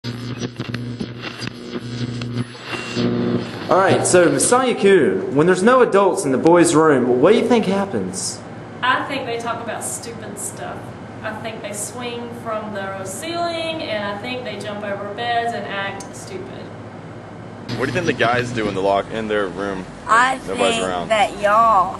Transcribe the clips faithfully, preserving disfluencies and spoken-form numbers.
Alright, so Masayaku, when there's no adults in the boys' room, what do you think happens? I think they talk about stupid stuff. I think they swing from the ceiling, and I think they jump over beds and act stupid. What do you think the guys do in the lock in their room? I Nobody's think around. that y'all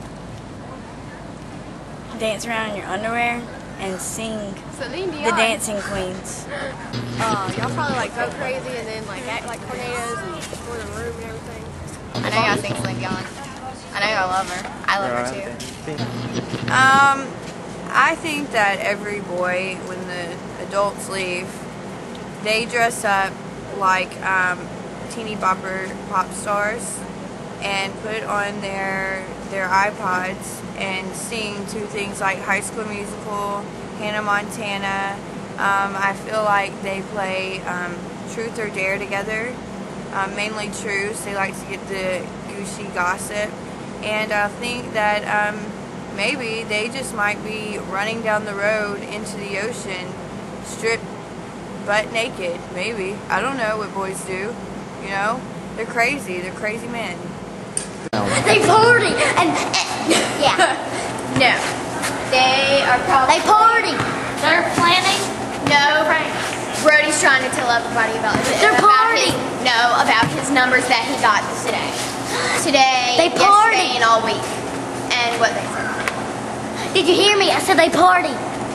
dance around in your underwear and sing the Dancing Queens. Uh, y'all probably like go crazy and then like act like tornadoes and destroy the room and everything. I know y'all think Celine Dion. I know y'all love her. I love her too. Um, I think that every boy, when the adults leave, they dress up like um, teeny bopper pop stars and put on their their iPods and sing to things like High School Musical, Hannah Montana. Um, I feel like they play um, Truth or Dare together, um, mainly Truth. They like to get the gushy gossip, and I think that um, maybe they just might be running down the road into the ocean, stripped butt naked. Maybe. I don't know what boys do. You know, they're crazy. They're crazy men. They party and, and yeah. No, they are probably they party. They're planning. No, Brody's trying to tell everybody about They're about party. his, no about his numbers that he got today, today, They party. yesterday, and all week, and what they said. Did you hear me? I said they party.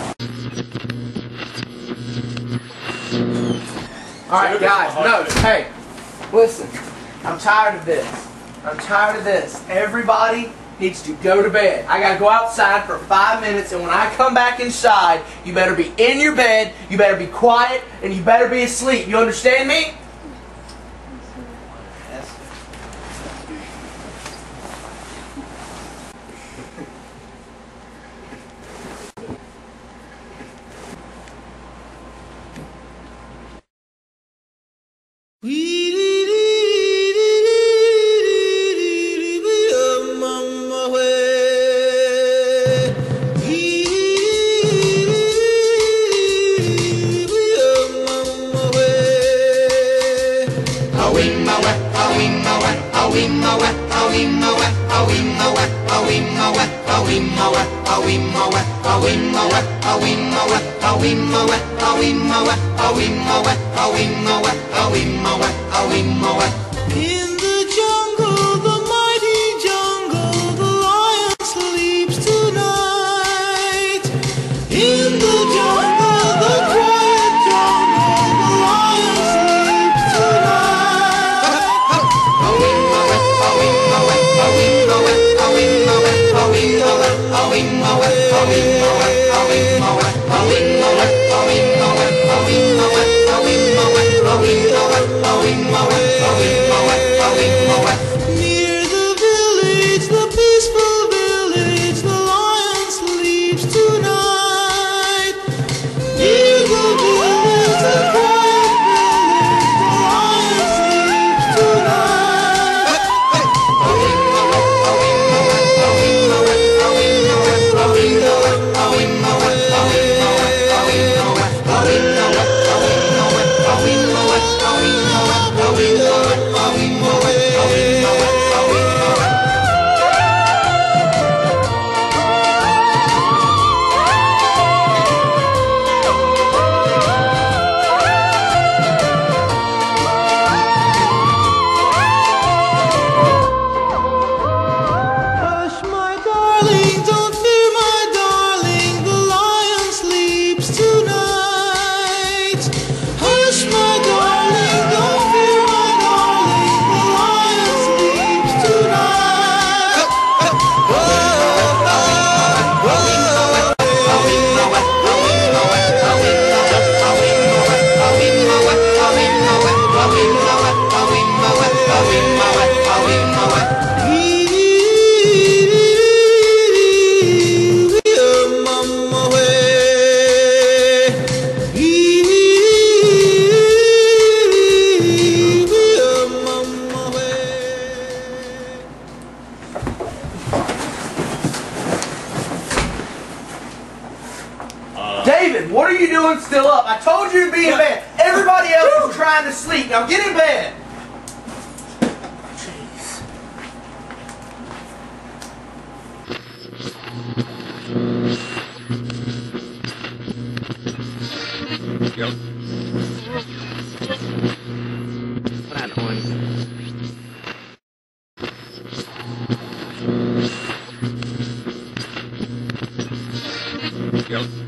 Alright guys, no, hey, listen, I'm tired of this. I'm tired of this. Everybody needs to go to bed. I gotta go outside for five minutes, and when I come back inside, you better be in your bed, you better be quiet, and you better be asleep. You understand me? In the jungle, the mighty jungle, the lion sleeps tonight. In the jungle, the quiet jungle, the lion sleeps tonight. Near the village, the peaceful village, the lion sleeps tonight. Near the village, the quiet village, the lion sleeps tonight. Hush, my darling, don't fear, my darling, the lion sleeps tonight. Hush, my darling, don't fear, my darling, the lion sleeps tonight. David, what are you doing still up? I told you to be in bed. Everybody else trying to sleep. Now get in bed. Yep. Put that on. Yep.